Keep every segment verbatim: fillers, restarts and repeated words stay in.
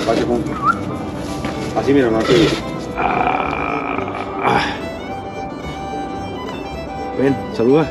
Pase junto. Así, mira, no, así. Ah, ah. Ven, saluda.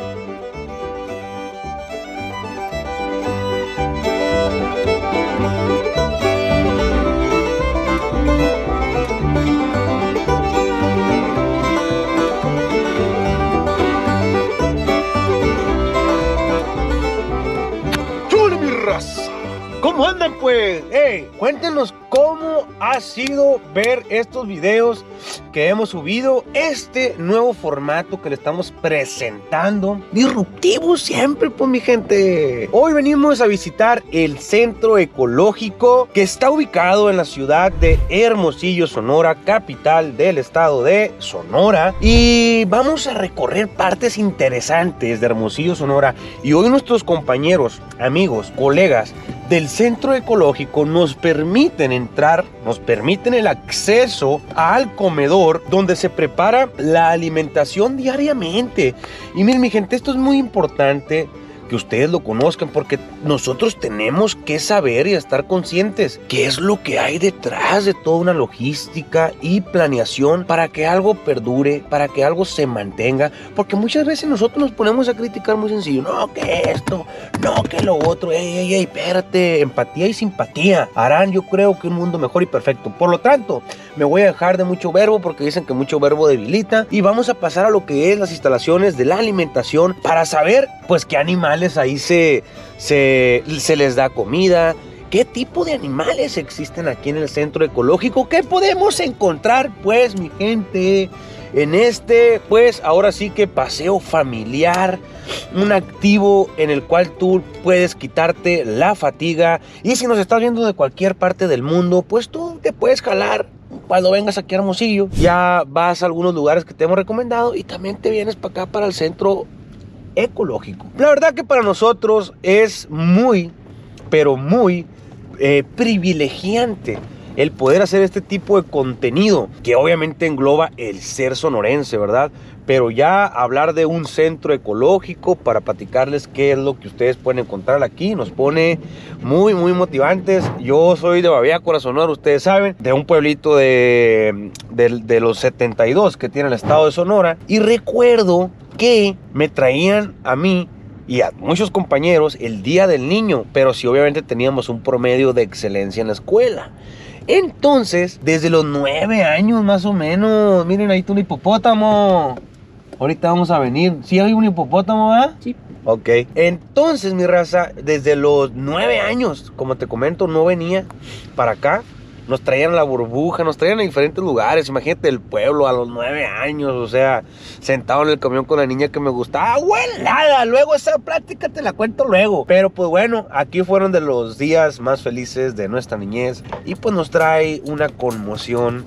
¿Cómo andan pues? Hey, cuéntenos cómo ha sido ver estos videos que hemos subido, este nuevo formato que le estamos presentando, disruptivo siempre pues mi gente. Hoy venimos a visitar el Centro Ecológico que está ubicado en la ciudad de Hermosillo, Sonora, capital del estado de Sonora, y vamos a recorrer partes interesantes de Hermosillo, Sonora. Y hoy nuestros compañeros, amigos, colegas del Centro Ecológico nos permiten entrar, nos permiten el acceso al comedor donde se prepara la alimentación diariamente. Y miren mi gente, esto es muy importante que ustedes lo conozcan, porque nosotros tenemos que saber y estar conscientes qué es lo que hay detrás de toda una logística y planeación para que algo perdure, para que algo se mantenga, porque muchas veces nosotros nos ponemos a criticar muy sencillo, no que esto, no que lo otro, ey, ey, ey, espérate, empatía y simpatía harán, yo creo, que un mundo mejor y perfecto. Por lo tanto, me voy a dejar de mucho verbo porque dicen que mucho verbo debilita, y vamos a pasar a lo que es las instalaciones de la alimentación para saber pues qué animales ahí se, se, se les da comida, qué tipo de animales existen aquí en el Centro Ecológico, qué podemos encontrar pues mi gente en este pues ahora sí que paseo familiar, un activo en el cual tú puedes quitarte la fatiga. Y si nos estás viendo de cualquier parte del mundo, pues tú te puedes jalar cuando vengas aquí a Hermosillo, ya vas a algunos lugares que te hemos recomendado y también te vienes para acá, para el Centro Ecológico. La verdad que para nosotros es muy, pero muy eh, privilegiante el poder hacer este tipo de contenido, que obviamente engloba el ser sonorense, ¿verdad? Pero ya hablar de un centro ecológico para platicarles qué es lo que ustedes pueden encontrar aquí nos pone muy, muy motivantes. Yo soy de Babiácora, Sonora, ustedes saben, de un pueblito de, de, de los setenta y dos que tiene el estado de Sonora, y recuerdo que me traían a mí y a muchos compañeros el Día del Niño, pero sí obviamente teníamos un promedio de excelencia en la escuela. Entonces, desde los nueve años más o menos, miren ahí está un hipopótamo. Ahorita vamos a venir. ¿Sí hay un hipopótamo, verdad? Sí. Ok. Entonces, mi raza, desde los nueve años, como te comento, no venía para acá. Nos traían a la burbuja, nos traían a diferentes lugares. Imagínate el pueblo a los nueve años, o sea, sentado en el camión con la niña que me gustaba. ¡Abuelada! Luego esa plática te la cuento luego. Pero pues bueno, aquí fueron de los días más felices de nuestra niñez. Y pues nos trae una conmoción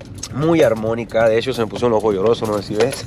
muy armónica. De hecho, se me puso un ojo lloroso, no sé si ves.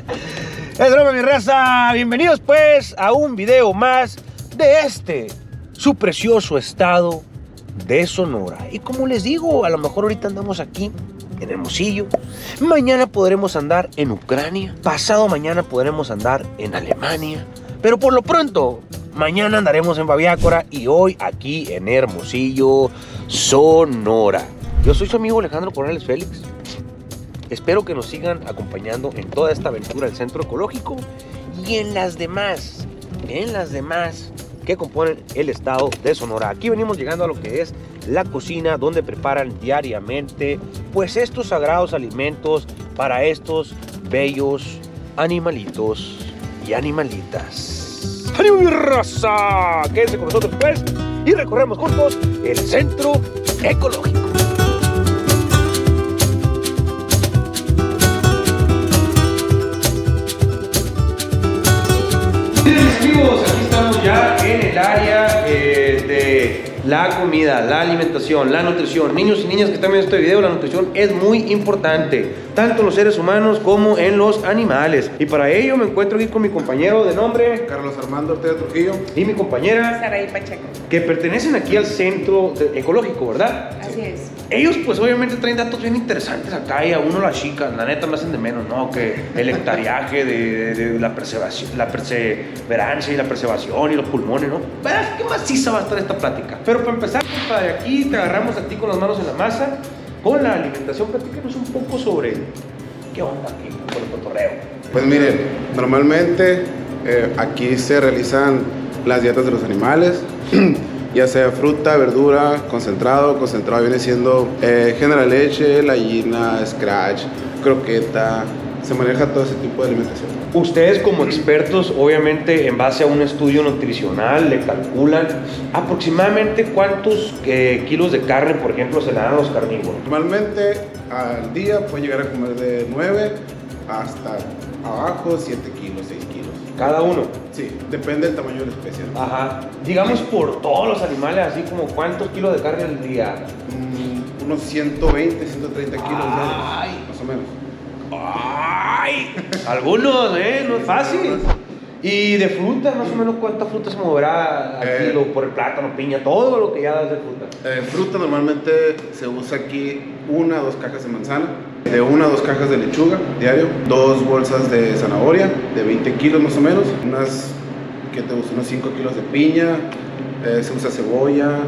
Es broma, mi raza. Bienvenidos pues a un video más de este, su precioso estado de Sonora. Y como les digo, a lo mejor ahorita andamos aquí en Hermosillo, mañana podremos andar en Ucrania, pasado mañana podremos andar en Alemania, pero por lo pronto mañana andaremos en Babiácora y hoy aquí en Hermosillo, Sonora. Yo soy su amigo Alejandro Corrales Félix. Espero que nos sigan acompañando en toda esta aventura del Centro Ecológico y en las demás, en las demás que componen el estado de Sonora. Aquí venimos llegando a lo que es la cocina, donde preparan diariamente pues estos sagrados alimentos para estos bellos animalitos y animalitas. ¡Ánimo, mi raza! Quédense con nosotros pues y recorremos juntos el Centro Ecológico. Amigos, aquí estamos ya en el área eh, de la comida, la alimentación, la nutrición. Niños y niñas que están viendo este video, la nutrición es muy importante, tanto en los seres humanos como en los animales. Y para ello me encuentro aquí con mi compañero de nombre Carlos Armando Ortega Trujillo y mi compañera Saraí Pacheco, que pertenecen aquí al Centro de- Ecológico, ¿verdad? así es. Ellos pues obviamente traen datos bien interesantes acá y a uno las chicas, la neta me hacen de menos, ¿no? Que el hectariaje de, de, de la perseveración, la perseverancia y la preservación y los pulmones, ¿no? Verás qué maciza va a estar esta plática. plática. Pero para empezar, compadre, aquí te agarramos a ti con las manos en la masa, con la alimentación. Platícanos un poco sobre qué onda aquí con el cotorreo. Pues miren, normalmente eh, aquí se realizan las dietas de los animales, ya sea fruta, verdura, concentrado. Concentrado viene siendo eh, General Leche, la gallina, scratch, croqueta. Se maneja todo ese tipo de alimentación. Ustedes como expertos, obviamente en base a un estudio nutricional, le calculan aproximadamente cuántos eh, kilos de carne, por ejemplo, se le dan a los carnívoros. Normalmente al día pueden llegar a comer de nueve hasta abajo siete kilos, seis kilos. Cada uno. Sí, depende del tamaño de la especie. Ajá. Digamos por todos los animales, así como cuántos kilos de carne al día. Mm, unos ciento veinte, ciento treinta kilos Ay. diarios, más o menos. ¡Ay! Algunos, ¿eh? No es fácil. Y de fruta, más o menos, ¿cuánta fruta se moverá al Eh, kilo? Por el plátano, piña, todo lo que ya das de fruta. Eh, fruta normalmente se usa aquí una o dos cajas de manzana, de una a dos cajas de lechuga diario, dos bolsas de zanahoria de veinte kilos más o menos, unas, ¿qué te gusta? Unos cinco kilos de piña, eh, se usa cebolla,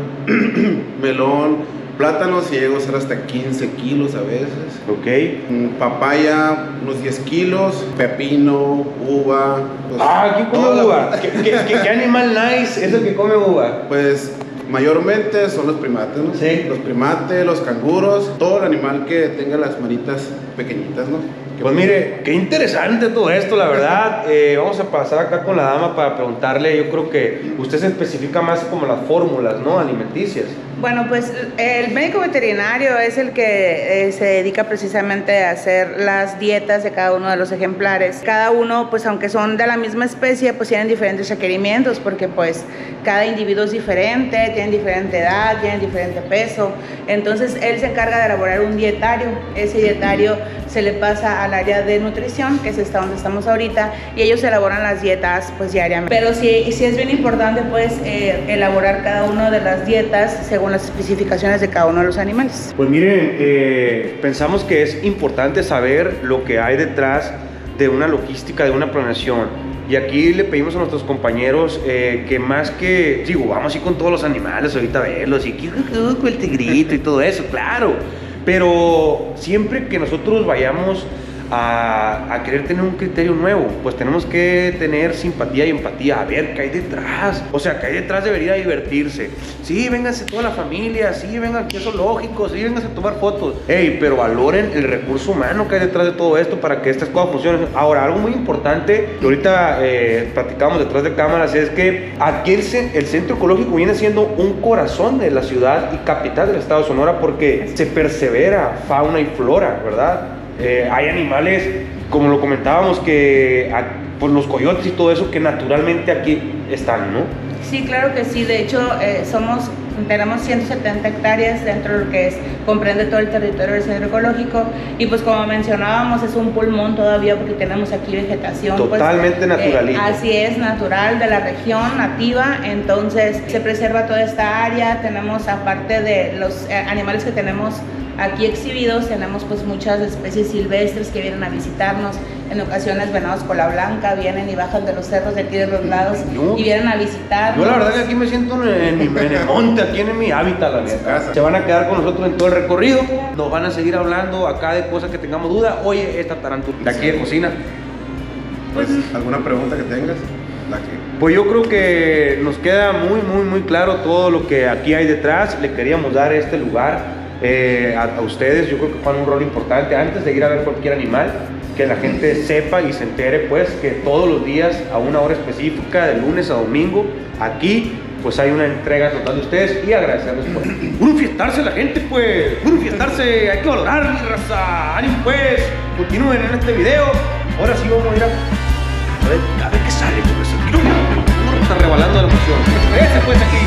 melón, plátanos, y llego a ser hasta quince kilos a veces. Ok. Mm, Papaya, unos diez kilos, pepino, uva. Pues, Ah, ¿quién come toda la uva? fruta. ¿Qué, qué, qué- qué animal nice es el que come uva? Pues mayormente son los primates, ¿no? Sí. Los primates, los canguros, todo el animal que tenga las manitas pequeñitas, ¿no? Que Pues mire, qué interesante todo esto, la verdad. Eh, vamos a pasar acá con la dama para preguntarle. Yo creo que usted se especifica más como las fórmulas, ¿no? Alimenticias. Bueno, pues el médico veterinario es el que eh, se dedica precisamente a hacer las dietas de cada uno de los ejemplares. Cada uno, pues aunque son de la misma especie, pues tienen diferentes requerimientos, porque pues cada individuo es diferente, tienen diferente edad, tienen diferente peso. Entonces él se encarga de elaborar un dietario. Ese dietario se le pasa al área de nutrición, que es esta donde estamos ahorita, y ellos elaboran las dietas pues diariamente. Pero sí, sí es bien importante pues eh, elaborar cada una de las dietas según las especificaciones de cada uno de los animales. Pues miren, eh, pensamos que es importante saber lo que hay detrás de una logística, de una planeación. Y aquí le pedimos a nuestros compañeros eh, que más que, digo, vamos a ir con todos los animales ahorita a verlos, y con el tigrito y todo eso, claro. Pero siempre que nosotros vayamos a, a querer tener un criterio nuevo, pues tenemos que tener simpatía y empatía, a ver qué hay detrás. O sea, qué hay detrás de venir a divertirse. Sí, vénganse toda la familia, sí, vengan aquí a zoológicos, sí, vénganse a tomar fotos. Ey, pero valoren el recurso humano que hay detrás de todo esto para que estas cosas funcionen. Ahora, algo muy importante, que ahorita eh, platicamos detrás de cámaras, es que aquí el, el centro ecológico viene siendo un corazón de la ciudad y capital del estado de Sonora, porque se persevera fauna y flora, ¿verdad? Eh, hay animales, como lo comentábamos, que pues los coyotes y todo eso que naturalmente aquí están, ¿no? Sí, claro que sí. De hecho, eh, somos, tenemos ciento setenta hectáreas dentro de lo que es, comprende todo el territorio del centro ecológico, y pues como mencionábamos, es un pulmón todavía porque tenemos aquí vegetación. Totalmente pues, naturalito. Eh, así es, natural, de la región, nativa. Entonces se preserva toda esta área. Tenemos, aparte de los eh, animales que tenemos aquí exhibidos, tenemos pues muchas especies silvestres que vienen a visitarnos. En ocasiones venados cola blanca vienen y bajan de los cerros de aquí de los lados Yo- y vienen a visitarnos. Yo la verdad que aquí me siento en, en, en el monte, aquí en mi hábitat, la neta. Se van a quedar con nosotros en todo el recorrido, nos van a seguir hablando acá de cosas que tengamos duda. Oye, esta tarántula de aquí de cocina. Pues, ¿alguna pregunta que tengas? La que... Pues yo creo que nos queda muy, muy, muy claro todo lo que aquí hay detrás. Le queríamos dar este lugar eh, a, a ustedes. Yo creo que juegan un rol importante antes de ir a ver cualquier animal, que la gente sepa y se entere pues que todos los días a una hora específica, de lunes a domingo, aquí pues hay una entrega total de ustedes, y agradecerles por puro fiestarse la gente, pues puro fiestarse, hay que valorar, mi raza. Ánimo pues, continúen en este video. Ahora sí vamos a ir a a ver, a ver qué sale, pues aquí no, no está rebalando la emoción. Ese pues aquí.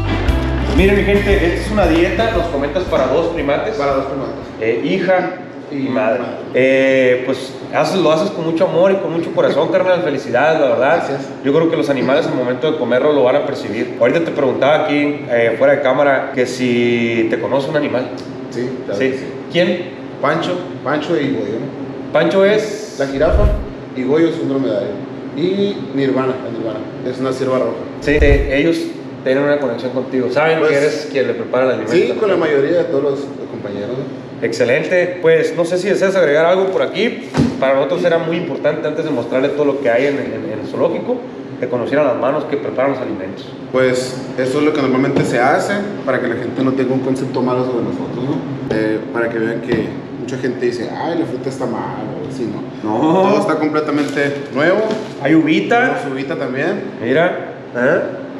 Miren mi gente, esta es una dieta, nos comentas, para dos primates. Para dos primates. Eh, hija, y madre. madre. Eh, pues haces, lo haces con mucho amor y con mucho corazón, carnal. Felicidades, la verdad. Gracias. Yo creo que los animales al momento de comerlo lo van a percibir. Ahorita te preguntaba aquí, eh, fuera de cámara, que si te conoce un animal. Sí, claro Sí. que sí. ¿Quién? Pancho, Pancho y Goyo. Pancho es... La jirafa y Goyo es un dromedario. Y Nirvana, la Nirvana, es una cierva roja. Sí, te- ellos tienen una conexión contigo. Saben Pues, que eres quien le prepara el alimento. Sí, con la mayoría de todos los, los compañeros. ¿no? Excelente. Pues no sé si deseas agregar algo por aquí. Para nosotros era muy importante, antes de mostrarle todo lo que hay en, en- en el zoológico, que conocieran las manos que preparan los alimentos. Pues eso es lo que normalmente se hace para que la gente no tenga un concepto malo sobre nosotros, ¿no? Eh, para que vean que mucha gente dice, ay, la fruta está mal, o así, ¿no? No. Todo está completamente nuevo. Hay uvita. Tenemos uvita también. Mira. ¿Eh?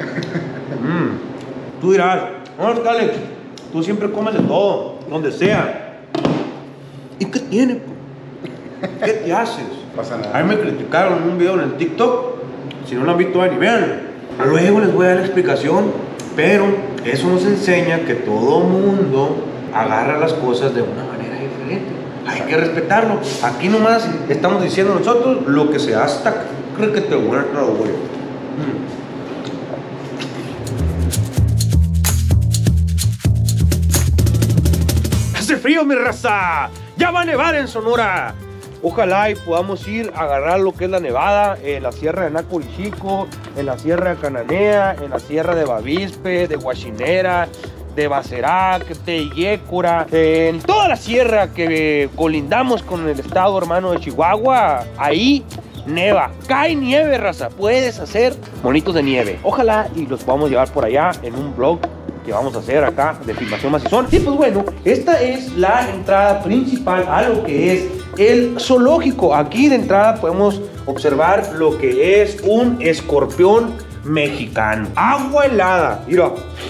Mm. Tú dirás, no, Alex, tú siempre comes de todo, donde sea. ¿Y qué tiene? po? ¿Qué te haces? No pasa nada. A mí me criticaron en un video en el TikTok. Si no lo han visto, van y vean. Luego les voy a dar la explicación. Pero eso nos enseña que todo mundo agarra las cosas de una manera diferente. Hay que respetarlo. Aquí nomás estamos diciendo nosotros lo que se hace. Creo que te voy a traer, güey. Mm. ¡Hace frío, mi raza! ¡Ya va a nevar en Sonora! Ojalá y podamos ir a agarrar lo que es la nevada en la sierra de Nacorichico, en la sierra de Cananea, en la sierra de Bavispe, de Guachinera, de Bacerac, de Yécora, en toda la sierra que colindamos con el estado hermano de Chihuahua. Ahí neva, cae nieve, raza. Puedes hacer monitos de nieve. Ojalá y los podamos llevar por allá en un vlog que vamos a hacer acá de filmación macizón. Y pues bueno, esta es la entrada principal a lo que es el zoológico. Aquí de entrada podemos observar lo que es un escorpión mexicano. Agua helada. Mira.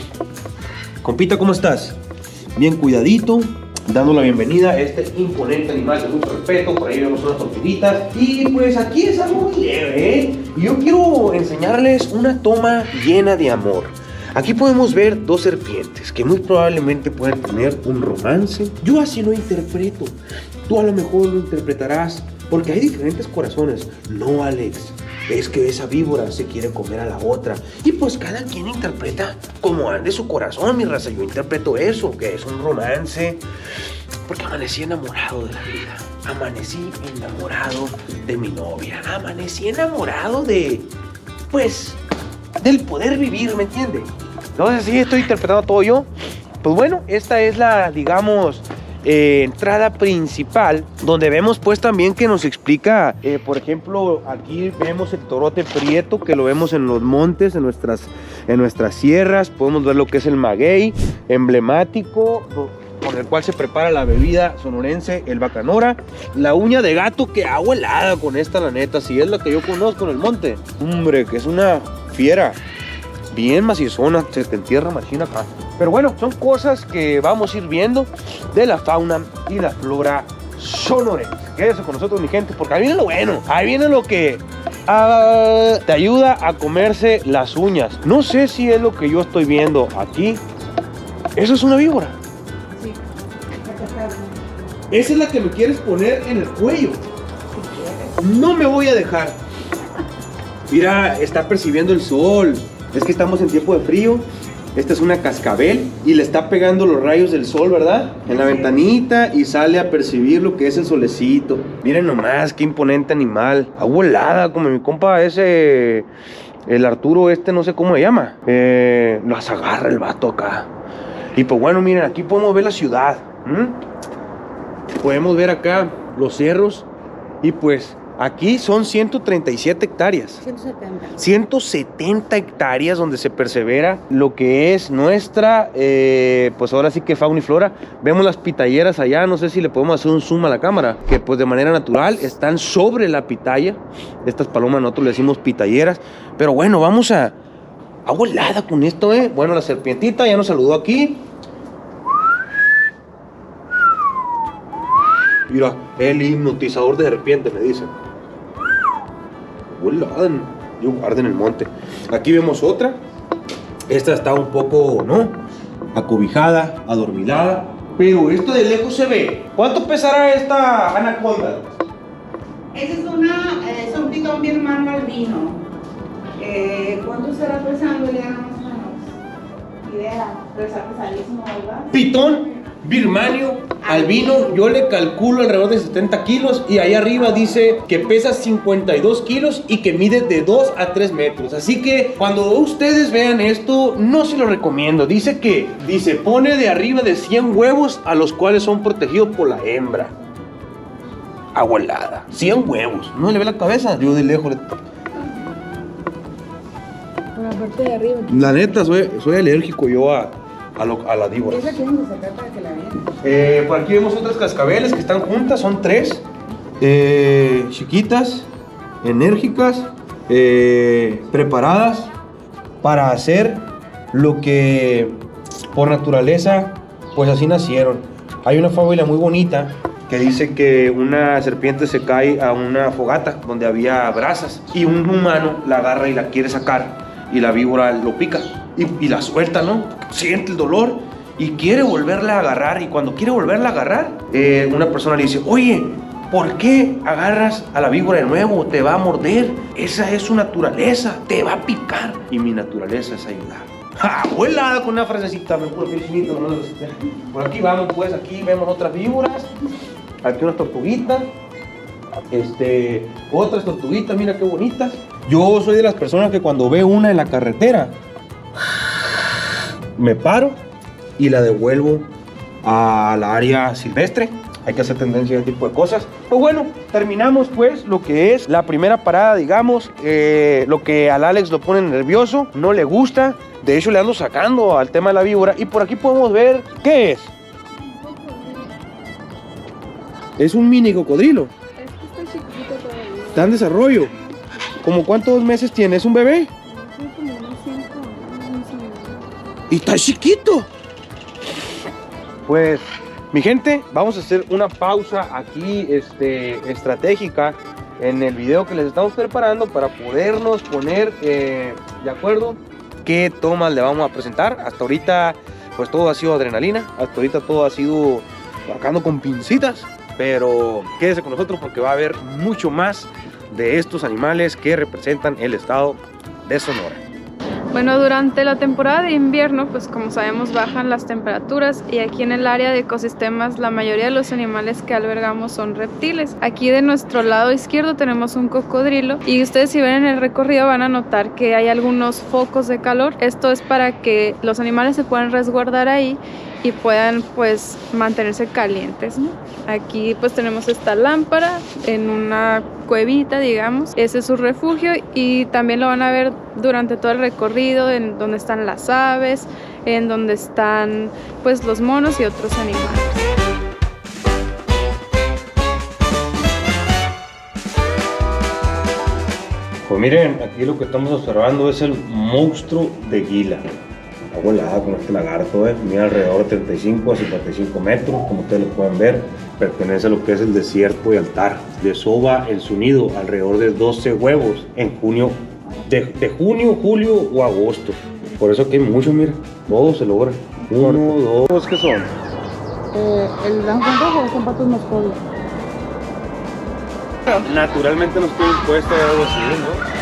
Compita, ¿cómo estás? Bien cuidadito, dando la bienvenida a este imponente animal de mucho respeto. Por ahí vemos unas tortuguitas. Y pues aquí es algo muy leve, ¿eh? Y yo quiero enseñarles una toma llena de amor. Aquí podemos ver dos serpientes que muy probablemente pueden tener un romance. Yo así lo interpreto. Tú a lo mejor lo interpretarás porque hay diferentes corazones. No, Alex, es que esa víbora se quiere comer a la otra. Y pues cada quien interpreta como ande su corazón, mi raza. Yo interpreto eso, que es un romance. Porque amanecí enamorado de la vida. Amanecí enamorado de mi novia. Amanecí enamorado de... pues... del poder vivir, ¿me entiende? Entonces sí, estoy interpretando todo yo. Pues bueno, esta es la, digamos, eh, entrada principal, donde vemos pues también que nos explica, eh, por ejemplo, aquí vemos el torote prieto, que lo vemos en los montes, en nuestras, en nuestras sierras. Podemos ver lo que es el maguey, emblemático, con el cual se prepara la bebida sonorense, el bacanora. La uña de gato, que agua helada con esta, la neta, si es la que yo conozco en el monte. Hombre, que es una fiera bien macizona, se te entierra machina acá. Pero bueno, son cosas que vamos a ir viendo de la fauna y la flora sonorense. Quédese con nosotros, mi gente, porque ahí viene lo bueno. Ahí viene lo que uh, te ayuda a comerse las uñas. No sé si es lo que yo estoy viendo aquí. Eso es una víbora. Sí. Esa es la que me quieres poner en el cuello. No me voy a dejar. Mira, está percibiendo el sol. Es que estamos en tiempo de frío. Esta es una cascabel y le está pegando los rayos del sol, ¿verdad? En la ventanita, y sale a percibir lo que es el solecito. Miren nomás, qué imponente animal. Agua helada, como mi compa ese, el Arturo este, no sé cómo se llama. Eh, las agarra el vato acá. Y pues bueno, miren, aquí podemos ver la ciudad. ¿Mm? Podemos ver acá los cerros. Y pues aquí son ciento treinta y siete hectáreas. ciento setenta. ciento setenta hectáreas donde se persevera lo que es nuestra, eh, pues ahora sí que fauna y flora. Vemos las pitayeras allá, no sé si le podemos hacer un zoom a la cámara, que pues de manera natural están sobre la pitaya. Estas palomas nosotros le decimos pitayeras. Pero bueno, vamos a... agua helada con esto, ¿eh? Bueno, la serpientita ya nos saludó aquí. Mira, el hipnotizador de serpiente, me dicen. Guarden, yo guardo en el monte. Aquí vemos otra. Esta está un poco, ¿no? Acobijada, adormilada. Pero esto de lejos se ve. ¿Cuánto pesará esta anaconda? Esa es una, es un pitón birmano albino. Eh, ¿Cuánto estará pesando ya más o menos? Idea, pero está pesadísimo, ¿verdad? Pitón birmanio albino, yo le calculo alrededor de setenta kilos y ahí arriba dice que pesa cincuenta y dos kilos y que mide de dos a tres metros. Así que cuando ustedes vean esto, no se lo recomiendo. Dice que, dice, pone de arriba de cien huevos a los cuales son protegidos por la hembra. Abuelada, cien huevos. ¿No le ve la cabeza? Yo de lejos le... Por la parte de arriba. La neta, soy, soy alérgico yo a, a, lo, a la víbora. Esa quieren sacar para que la vean. Eh, por aquí vemos otras cascabeles que están juntas, son tres. Eh, chiquitas, enérgicas, eh, preparadas para hacer lo que por naturaleza, pues así nacieron. Hay una fábula muy bonita que dice que una serpiente se cae a una fogata donde había brasas y un humano la agarra y la quiere sacar y la víbora lo pica y, y la suelta, ¿no? Siente el dolor y quiere volverla a agarrar, y cuando quiere volverla a agarrar, eh, una persona le dice, oye, ¿por qué agarras a la víbora de nuevo? Te va a morder, esa es su naturaleza, te va a picar, y mi naturaleza es ayudar. ¡Ja! Vuelada con una frasecita, me puro chinito, ¿no? Por aquí vamos, pues, aquí vemos otras víboras, aquí unas tortuguitas, este, otras tortuguitas, mira qué bonitas. Yo soy de las personas que cuando veo una en la carretera, me paro y la devuelvo a la área silvestre. Hay que hacer tendencia a ese tipo de cosas. Pues bueno, terminamos pues lo que es la primera parada, digamos. Eh, lo que al Alex lo pone nervioso, no le gusta. De hecho le ando sacando al tema de la víbora. Y por aquí podemos ver, ¿qué es? Es un mini cocodrilo. Es que está chiquito todavía. Está en desarrollo. ¿Cómo cuántos meses tiene? ¿Es un bebé? Tiene como unos cinco años. Y está chiquito. Pues, mi gente, vamos a hacer una pausa aquí este, estratégica en el video que les estamos preparando para podernos poner eh, de acuerdo qué tomas le vamos a presentar. Hasta ahorita, pues todo ha sido adrenalina. Hasta ahorita todo ha sido marcando con pincitas. Pero quédese con nosotros porque va a haber mucho más de estos animales que representan el estado de Sonora. Bueno, durante la temporada de invierno, pues como sabemos bajan las temperaturas y aquí en el área de ecosistemas la mayoría de los animales que albergamos son reptiles. Aquí de nuestro lado izquierdo tenemos un cocodrilo y ustedes si ven en el recorrido van a notar que hay algunos focos de calor. Esto es para que los animales se puedan resguardar ahí y puedan pues mantenerse calientes, ¿no? Aquí pues tenemos esta lámpara en una cuevita, digamos. Ese es su refugio y también lo van a ver durante todo el recorrido, en donde están las aves, en donde están pues los monos y otros animales. Pues miren, aquí lo que estamos observando es el monstruo de Gila. Está volada con este lagarto, eh. Mide alrededor de treinta y cinco a cincuenta y cinco metros, como ustedes lo pueden ver. Pertenece a lo que es el desierto de Altar. Desova en su nido alrededor de doce huevos en junio, de, de junio, julio o agosto. Por eso que hay mucho, mira, todos se logran. Uno, dos, ¿qué son? Eh, el blanco rojo son patos moscovios. Naturalmente nos tienen puesto algo así, ¿no?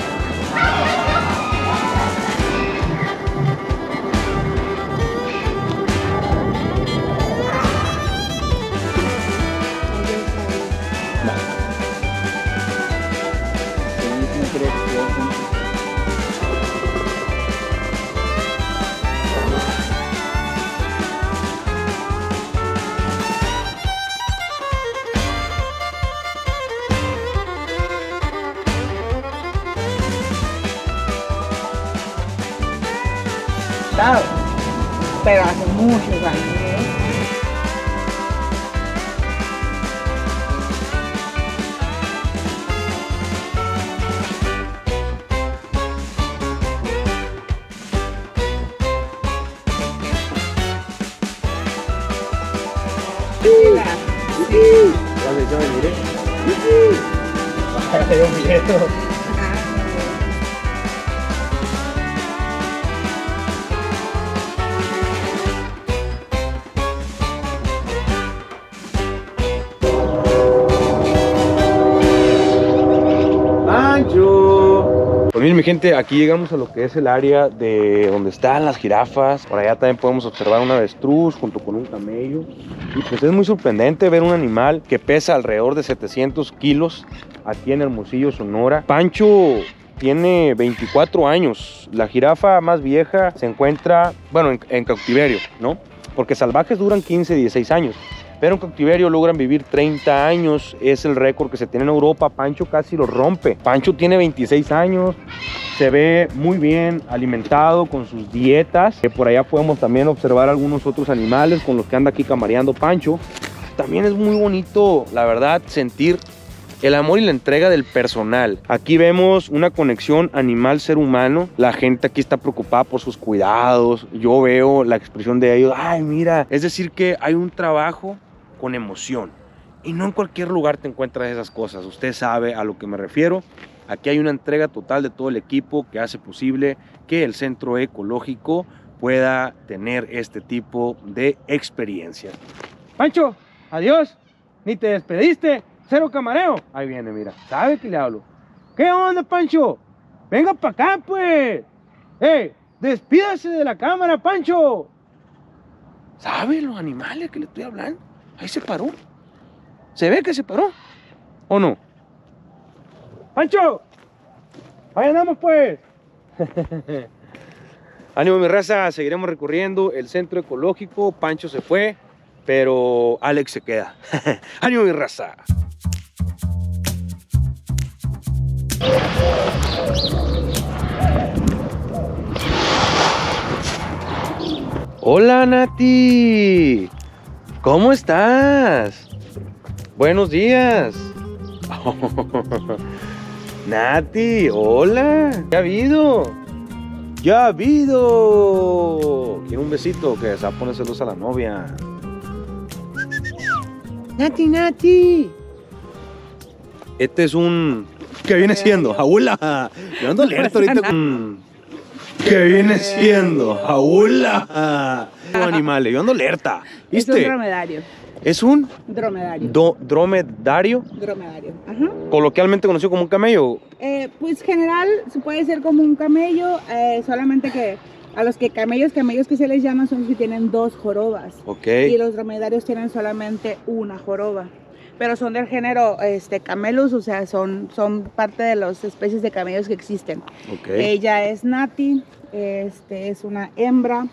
Pero hace muchos años. miren, mi gente, aquí llegamos a lo que es el área de donde están las jirafas. Por allá también podemos observar un avestruz junto con un camello. Y pues es muy sorprendente ver un animal que pesa alrededor de setecientos kilos aquí en Hermosillo, Sonora. Pancho tiene veinticuatro años. La jirafa más vieja se encuentra, bueno, en, en cautiverio, ¿no? Porque salvajes duran quince, dieciséis años. Pero en cautiverio logran vivir treinta años, es el récord que se tiene en Europa. Pancho casi lo rompe. Pancho tiene veintiséis años, se ve muy bien alimentado con sus dietas. Por allá podemos también observar algunos otros animales con los que anda aquí camareando Pancho. También es muy bonito, la verdad, sentir el amor y la entrega del personal. Aquí vemos una conexión animal-ser humano. La gente aquí está preocupada por sus cuidados. Yo veo la expresión de ellos. Ay, mira, es decir que hay un trabajo con emoción, y no en cualquier lugar te encuentras esas cosas. Usted sabe a lo que me refiero. Aquí hay una entrega total de todo el equipo que hace posible que el centro ecológico pueda tener este tipo de experiencia. Pancho, adiós, ni te despediste, cero camareo. Ahí viene, mira, sabe que le hablo. ¿Qué onda, Pancho? Venga para acá, pues. ¡Eh! Despídase de la cámara, Pancho. ¿Sabe los animales que le estoy hablando? Ahí se paró. ¿Se ve que se paró? ¿O no? ¡Pancho! ¡Ahí andamos, pues! Ánimo, mi raza. Seguiremos recorriendo el centro ecológico. Pancho se fue, pero Alex se queda. ¡Ánimo, mi raza! Hola, Nati. ¿Cómo estás? Buenos días. Nati, hola. ¿Qué ha habido? ¿Ya ha habido? ¿Quiere un besito? Que se va a poner celosa a la novia. Nati, Nati. Este es un... ¿Qué viene siendo? Abuela. Yo ando alerta ahorita con... ¿Qué viene siendo? Abuela. Animales, yo ando alerta. ¿Viste? Es un dromedario. ¿Es un? Dromedario. Do, dromedario. Dromedario. Ajá. Coloquialmente conocido como un camello. Eh, pues general se puede ser como un camello, eh, solamente que a los que camellos, camellos que se les llama son los que tienen dos jorobas. Ok. Y los dromedarios tienen solamente una joroba. Pero son del género este, camelus, o sea, son, son parte de las especies de camellos que existen. Okay. Ella es Nati, este, es una hembra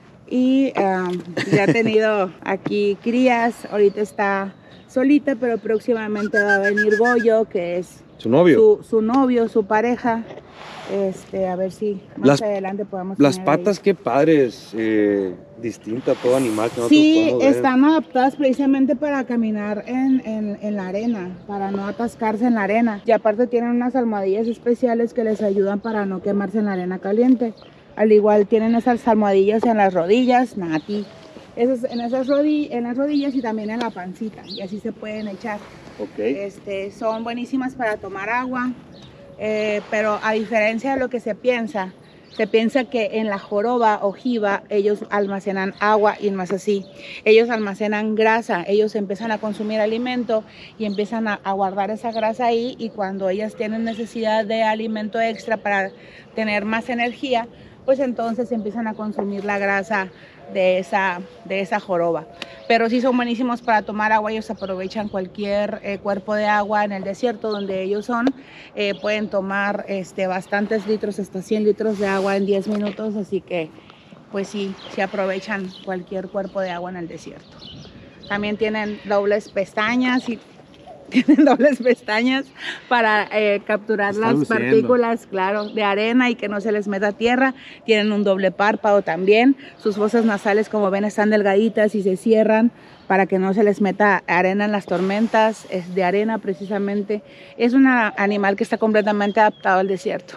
y um, ya ha tenido aquí crías. Ahorita está solita, pero próximamente va a venir Goyo, que es su novio, su, su novio, su pareja. Este, a ver si más las, adelante podemos Las tener patas, ahí. Qué padres, eh, distinta a todo animal que nosotros Sí, podemos ver. están adaptadas precisamente para caminar en, en, en la arena, para no atascarse en la arena. Y aparte tienen unas almohadillas especiales que les ayudan para no quemarse en la arena caliente. Al igual tienen esas almohadillas en las rodillas, Nati. Esas, en, esas rodillas, en las rodillas y también en la pancita, y así se pueden echar. Okay. Este, son buenísimas para tomar agua. Eh, pero a diferencia de lo que se piensa, se piensa que en la joroba ojiva ellos almacenan agua y no es así. Ellos almacenan grasa, ellos empiezan a consumir alimento y empiezan a, a guardar esa grasa ahí, y cuando ellas tienen necesidad de alimento extra para tener más energía, pues entonces empiezan a consumir la grasa de esa, de esa joroba. Pero sí son buenísimos para tomar agua. Ellos aprovechan cualquier eh, cuerpo de agua en el desierto donde ellos son. Eh, pueden tomar este, bastantes litros, hasta cien litros de agua en diez minutos, así que pues sí, sí aprovechan cualquier cuerpo de agua en el desierto. También tienen dobles pestañas y tienen dobles pestañas para eh, capturar Está las luciendo. partículas, claro, de arena y que no se les meta tierra. Tienen un doble párpado también. Sus fosas nasales, como ven, están delgaditas y se cierran para que no se les meta arena en las tormentas. Es de arena precisamente. Es un animal que está completamente adaptado al desierto.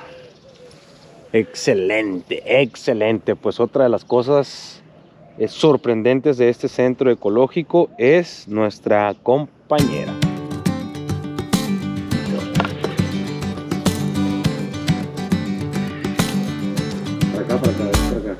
Excelente, excelente. Pues otra de las cosas eh, sorprendentes de este centro ecológico es nuestra compañera. Para acá, para acá, para acá.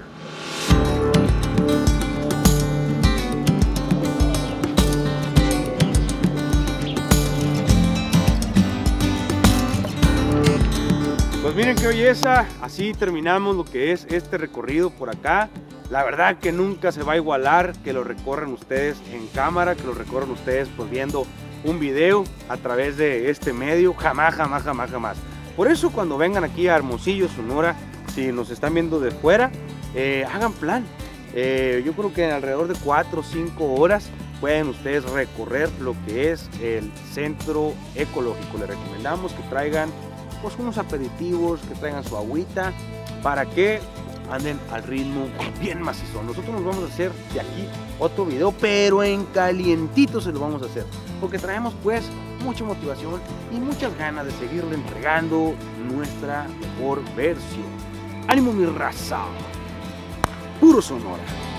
Pues Miren qué belleza, así terminamos lo que es este recorrido por acá. La verdad que nunca se va a igualar que lo recorran ustedes en cámara, que lo recorran ustedes pues viendo un video a través de este medio, jamás, jamás, jamás, jamás. Por eso cuando vengan aquí a Hermosillo, Sonora, si nos están viendo de fuera, eh, hagan plan. Eh, yo creo que en alrededor de cuatro o cinco horas pueden ustedes recorrer lo que es el centro ecológico. Les recomendamos que traigan pues unos aperitivos, que traigan su agüita, para que anden al ritmo bien macizo. Nosotros nos vamos a hacer de aquí otro video, pero en calientito se lo vamos a hacer, porque traemos pues mucha motivación y muchas ganas de seguirle entregando nuestra mejor versión. ¡Ánimo mi raza! Puro Sonora.